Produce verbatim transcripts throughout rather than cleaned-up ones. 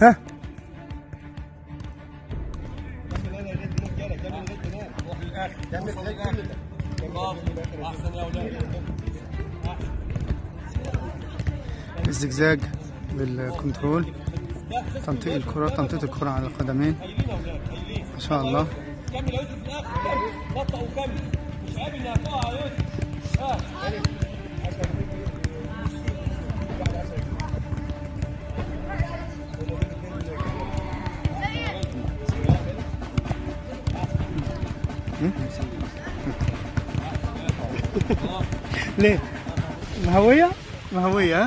ها الزجزاج بالكنترول، تنطيق الكرة، تنطيط الكرة على القدمين ما شاء الله. كمل يا يوسف الاخر، بطأ وكمل، مش قابل انها تقع يا يوسف. ها ليه؟ مهوية؟ مهوية ها؟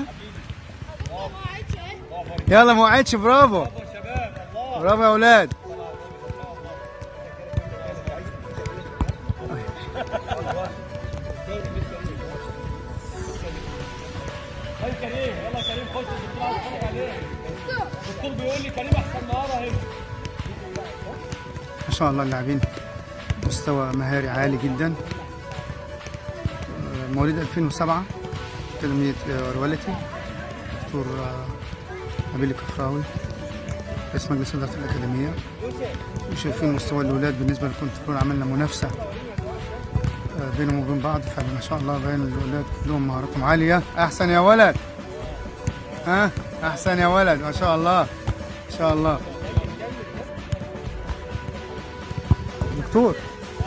يلا ما وعدش. برافو برافو يا اولاد. هاي كريم، يلا كريم خش الدكتور عايز اتفرج عليه. الدكتور بيقول لي كريم احسن نهارده هنا. ما شاء الله اللاعبين مستوى مهاري عالي جدا. مواليد ألفين وسبعة، أكاديمية روالتي، دكتور نبيل الكفراوي رئيس مجلس إدارة الأكاديمية. وشايفين مستوى الأولاد بالنسبة للكنترول، عملنا منافسة بينهم وبين بعض، فما شاء الله باين الأولاد كلهم مهاراتهم عالية. أحسن يا ولد، ها أحسن يا ولد، ما شاء الله ما شاء الله. دكتور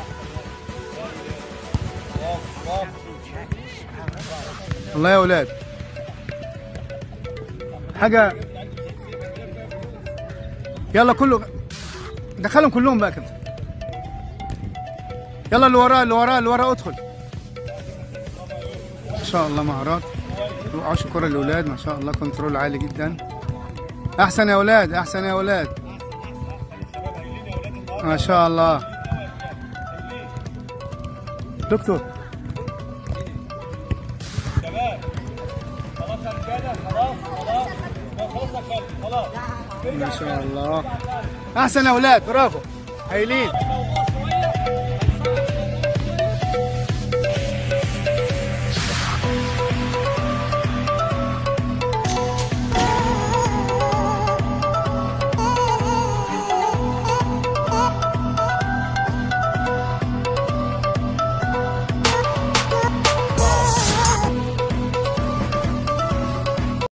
الله يا أولاد، حاجة. يلا كله دخلهم كلهم بقى كده. يلا اللي وراه اللي وراه اللي وراه ادخل. ما شاء الله مهارات، وقعوش الكرة للأولاد ما شاء الله، كنترول عالي جدا. أحسن يا أولاد، أحسن يا أولاد، ما شاء الله. دكتور شباب خلاص يا رجاله، خلاص خلاص خلاص يا كابتن خلاص. ما شاء الله. أحسن يا أولاد، برافو هايلين.